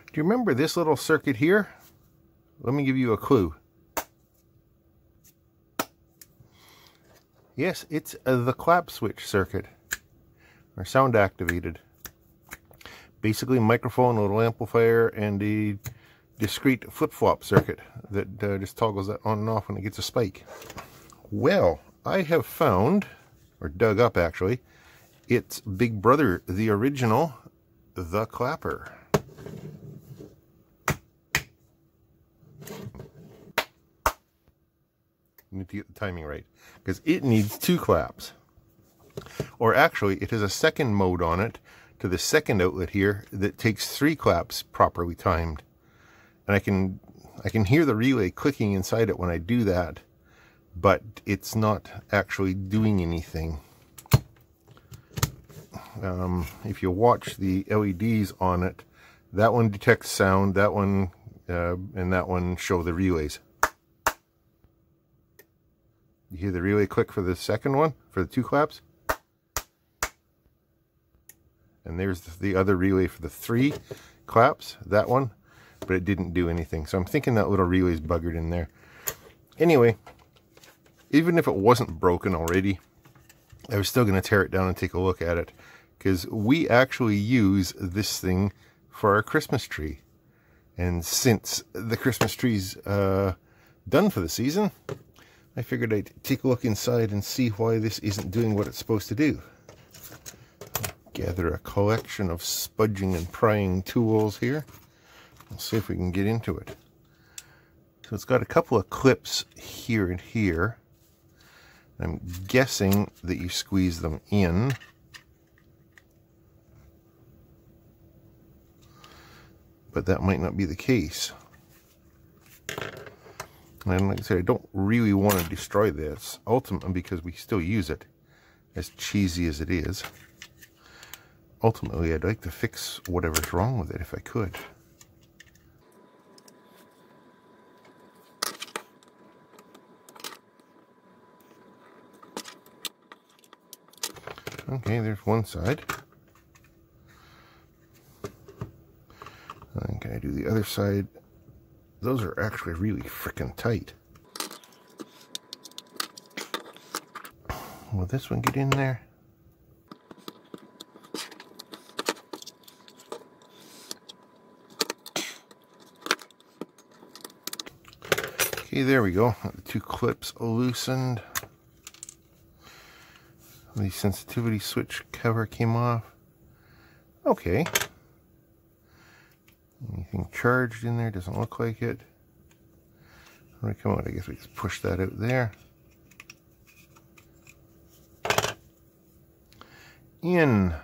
Do you remember this little circuit here? Let me give you a clue. Yes, it's the clap switch circuit, or sound activated. Basically microphone, a little amplifier, and a discrete flip-flop circuit that just toggles that on and off when it gets a spike. Well, I have found, or dug up actually, its big brother, the original, the clapper. You need to get the timing right, because it needs 2 claps. Or actually, it has a second mode on it to the second outlet here that takes 3 claps properly timed. And I can hear the relay clicking inside it when I do that, but it's not actually doing anything. If you watch the LEDs on it, that one detects sound, that one and that one show the relays. You hear the relay click for the second one, for the 2 claps. And there's the other relay for the 3 claps, that one. But it didn't do anything. So I'm thinking that little relay's buggered in there. Anyway, even if it wasn't broken already, I was still going to tear it down and take a look at it. Because we actually use this thing for our Christmas tree. And since the Christmas tree's done for the season, I figured I'd take a look inside and see why this isn't doing what it's supposed to do. Gather a collection of spudging and prying tools here. Let's see if we can get into it. So it's got a couple of clips here and here. I'm guessing that you squeeze them in. But that might not be the case. And like I said, I don't really want to destroy this, ultimately, because we still use it, as cheesy as it is. Ultimately, I'd like to fix whatever's wrong with it if I could. Okay, there's one side. And can I do the other side? Those are actually really freaking tight. Will this one get in there? Okay, there we go. The 2 clips loosened. The sensitivity switch cover came off. Okay. Anything charged in there? Doesn't look like it. When we come out, I guess we just push that out there. In.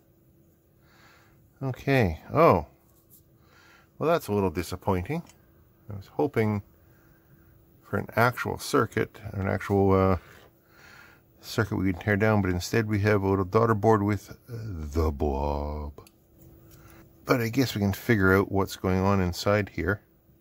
Okay. Oh. Well, that's a little disappointing. I was hoping for an actual circuit, an actual circuit we can tear down, but instead we have a little daughter board with the blob. But I guess we can figure out what's going on inside here.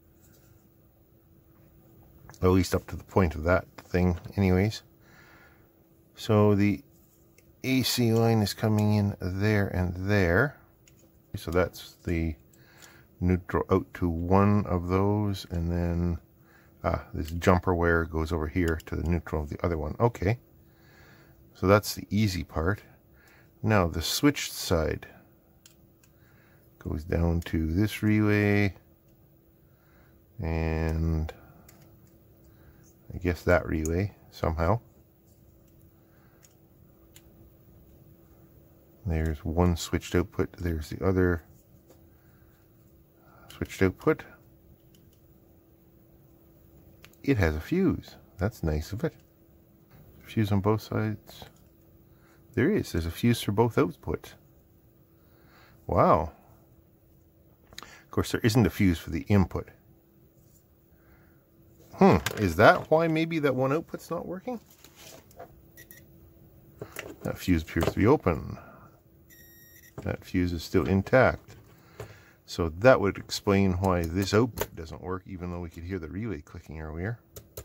At least up to the point of that thing anyways. So the AC line is coming in there and there. So that's the neutral out to one of those, and then this jumper wire goes over here to the neutral of the other one. Okay. So that's the easy part. Now the switched side goes down to this relay, and I guess that relay somehow. There's one switched output, there's the other switched output. It has a fuse. That's nice of it. Fuse on both sides. There's a fuse for both outputs. Wow. Of course, there isn't a fuse for the input. Is that why maybe that one output's not working? That fuse appears to be open. That fuse is still intact. So that would explain why this output doesn't work, even though we could hear the relay clicking earlier.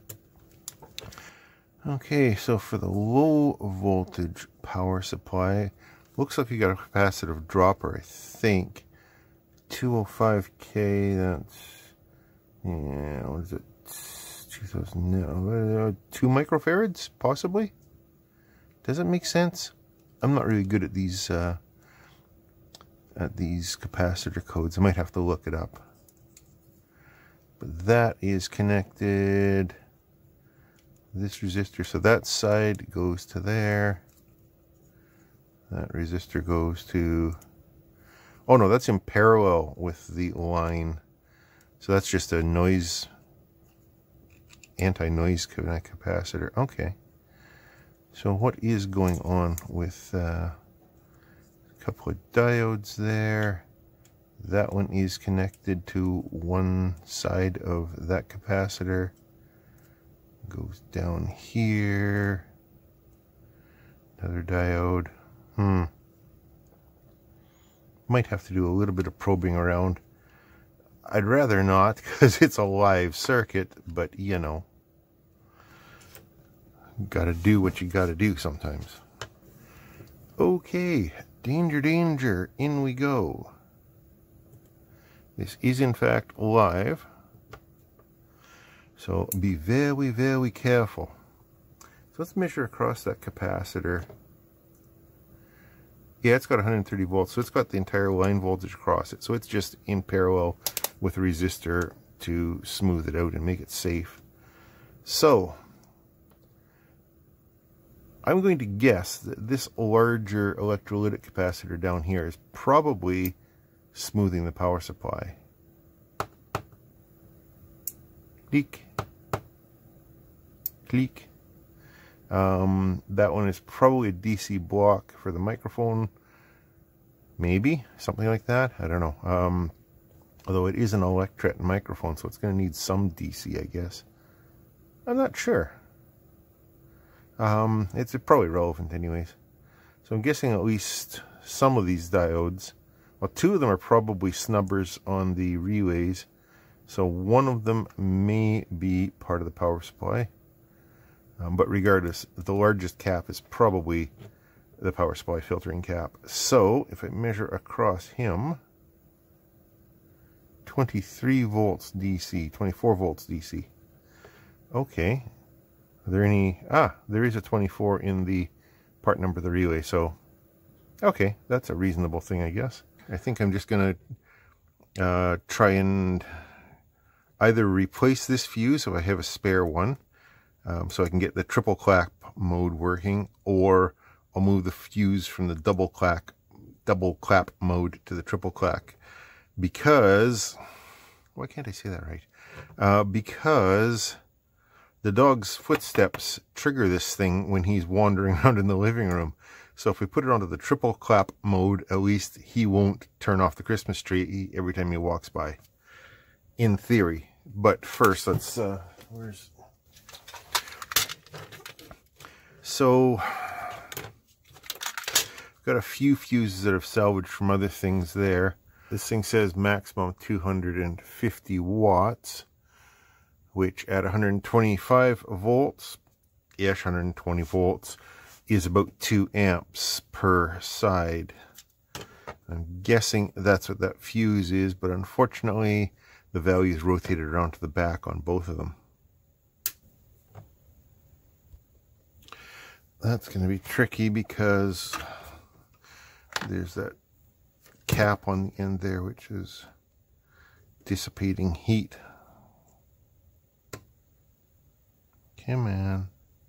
Okay, so for the low voltage power supply, looks like we got a capacitive dropper, I think. 205K, that's, yeah, what is it, 2000, 2 microfarads, possibly? Does it make sense? I'm not really good at these capacitor codes. I might have to look it up. But that is connected, this resistor, so that side goes to there. That resistor goes to, oh no, that's in parallel with the line. So that's just a noise, anti-noise capacitor. Okay. So what is going on with a couple of diodes there? That one is connected to one side of that capacitor. Goes down here. Another diode. Might have to do a little bit of probing around. I'd rather not, because it's a live circuit, but you know, gotta do what you gotta do sometimes. Okay, danger, danger, in we go. This is in fact live, so be very, very careful. So let's measure across that capacitor. Yeah, it's got 130 volts, so it's got the entire line voltage across it. So it's just in parallel with a resistor to smooth it out and make it safe. So I'm going to guess that this larger electrolytic capacitor down here is probably smoothing the power supply. Click. Click. That one is probably a DC block for the microphone. Maybe. Something like that. I don't know. Although it is an electret microphone, so it's going to need some DC, I guess. I'm not sure. It's probably relevant anyways. So I'm guessing at least some of these diodes, well, 2 of them are probably snubbers on the relays. So one of them may be part of the power supply. But regardless, the largest cap is probably the power supply filtering cap. So if I measure across him, 23 volts DC, 24 volts DC. Okay. Are there any, there is a 24 in the part number of the relay, so okay, that's a reasonable thing, I guess. I think I'm just going to try and either replace this fuse if I have a spare one, so I can get the triple clap mode working, or I'll move the fuse from the double clap mode to the triple clap, because, why can't I say that right? Because the dog's footsteps trigger this thing when he's wandering around in the living room. So if we put it onto the triple clap mode, at least he won't turn off the Christmas tree every time he walks by. In theory. But first, let's, so, got a few fuses that I've salvaged from other things there. This thing says maximum 250 watts. Which at 125 volts, ish 120 volts, is about 2 amps per side. I'm guessing that's what that fuse is, but unfortunately the value is rotated around to the back on both of them. That's going to be tricky because there's that cap on the end there which is dissipating heat. Come on.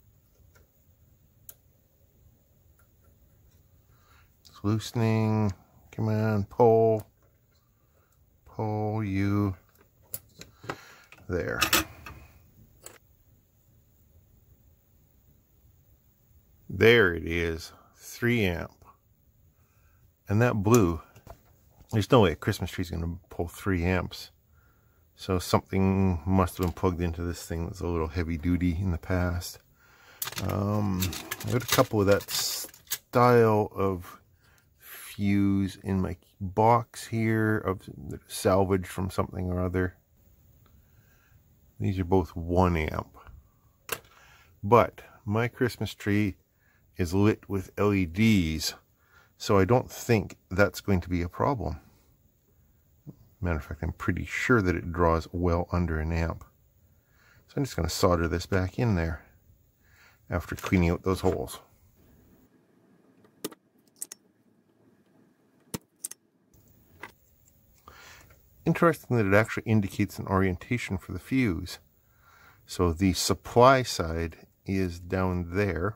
It's loosening. Come on, pull. Pull you. There. There it is. 3 amp. And that blue. There's no way a Christmas tree is going to pull 3 amps. So something must have been plugged into this thing that's a little heavy duty in the past. I got a couple of that style of fuse in my box here, of salvage from something or other. These are both 1 amp. But my Christmas tree is lit with LEDs, so I don't think that's going to be a problem. Matter of fact, I'm pretty sure that it draws well under an amp. So I'm just going to solder this back in there after cleaning out those holes. Interesting that it actually indicates an orientation for the fuse. So the supply side is down there,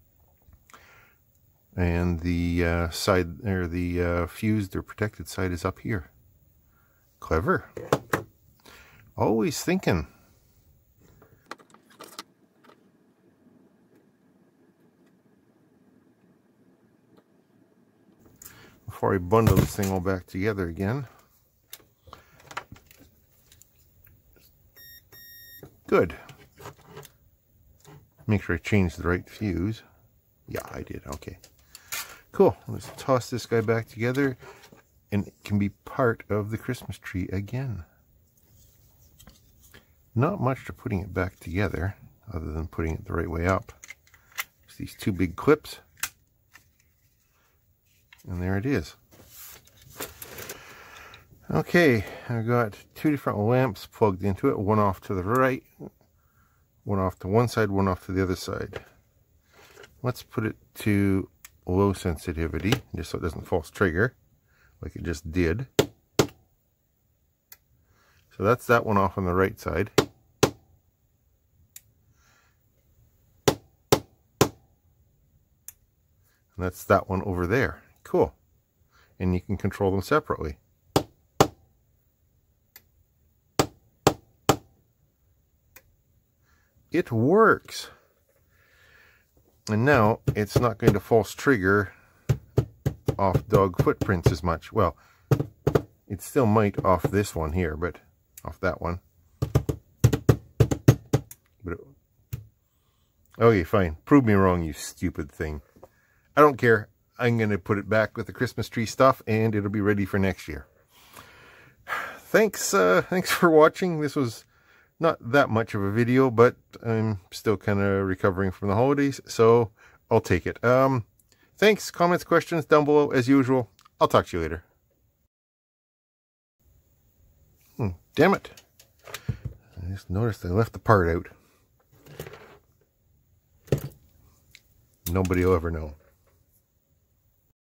and the side, or the fused or protected side, is up here. Clever. Always thinking. Before I bundle this thing all back together again. Good. Make sure I change the right fuse. Yeah, I did. Okay. Cool. Let's toss this guy back together, and it can be part of the Christmas tree again. Not much to putting it back together, other than putting it the right way up. Just these two big clips. And there it is. Okay, I've got two different lamps plugged into it, one off to the right, one off to one side, one off to the other side. Let's put it to low sensitivity, just so it doesn't false trigger, like it just did. So that's that one off on the right side. And that's that one over there. Cool. And you can control them separately. It works. And now it's not going to false trigger off dog footprints as much. Well, it still might off this one here, but off that one. But okay, fine. Prove me wrong, you stupid thing. I don't care. I'm going to put it back with the Christmas tree stuff, and it'll be ready for next year. Thanks for watching. This was not that much of a video, but I'm still kind of recovering from the holidays, so I'll take it. Thanks. Comments, questions down below as usual. I'll talk to you later. Damn it. I just noticed I left the part out. Nobody will ever know.